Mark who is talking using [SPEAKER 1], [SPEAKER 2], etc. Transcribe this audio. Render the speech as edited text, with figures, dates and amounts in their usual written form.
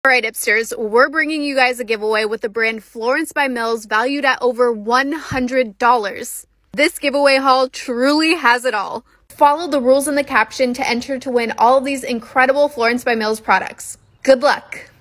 [SPEAKER 1] Alright, Ipsters, we're bringing you guys a giveaway with the brand Florence by Mills valued at over $100. This giveaway haul truly has it all. Follow the rules in the caption to enter to win all of these incredible Florence by Mills products. Good luck!